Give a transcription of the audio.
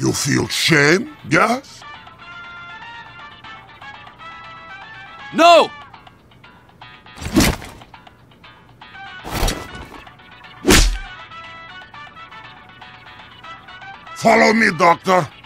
You feel shame, yes? No! Follow me, doctor.